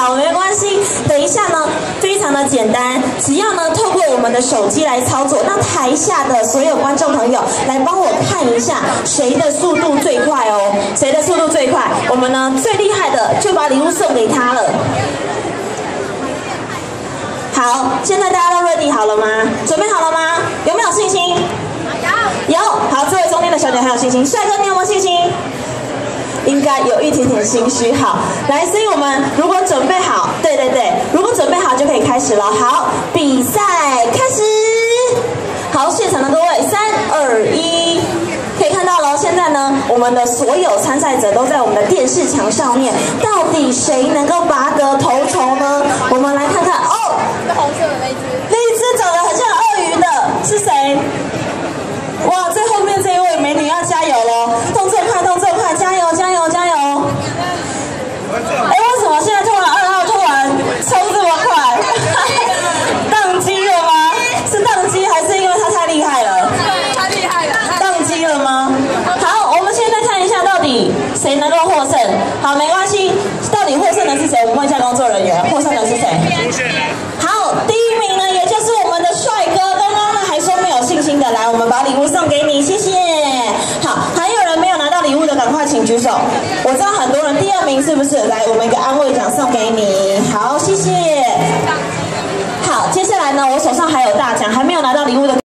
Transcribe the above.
好，没关系。等一下呢，非常的简单，只要呢透过我们的手机来操作，那台下的所有观众朋友来帮我看一下谁的速度最快哦，谁的速度最快，我们呢最厉害的就把礼物送给他了。好，现在大家都 ready 好了吗？准备好了吗？有没有信心？有。好，这位中间的小姐很有信心，帅哥你有没有信心？应该有一点点心虚。好，来，所以我们如果准备好，对，如果准备好就可以开始了。好，比赛开始。好，现场的各位，3、2、1，可以看到了。现在呢，我们的所有参赛者都在我们的电视墙上面，到底谁能够拔得头筹呢？我们来看看哦， 是红色的那一只， 那一只长得很像鳄鱼的是谁？哇，最后面这一位美女要加油咯，动作快，动作快，加油！哎，为什么现在突然2号突然冲这么快？宕机了吗？是宕机还是因为他太厉害了？ 对，太厉害了。 宕机了吗？好，我们现在看一下到底谁能够获胜。好，没关系，到底获胜的是谁？我们问一下工作人员，获胜的是谁？好，第1名呢，也就是我们的帅哥。刚刚呢还说没有信心的，来，我们把礼物送给你，谢谢。好，还有人没有拿到礼物的，赶快请举手。我知道很多人，第2名是不是？来，我们一个安慰奖送给你。好，谢谢。好，接下来呢，我手上还有大奖，还没有拿到礼物的。